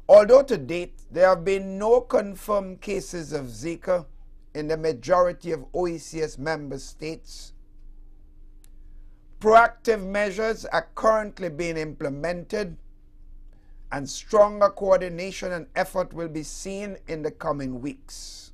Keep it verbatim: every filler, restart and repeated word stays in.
Although to date there have been no confirmed cases of Zika in the majority of O E C S member states, proactive measures are currently being implemented and stronger coordination and effort will be seen in the coming weeks.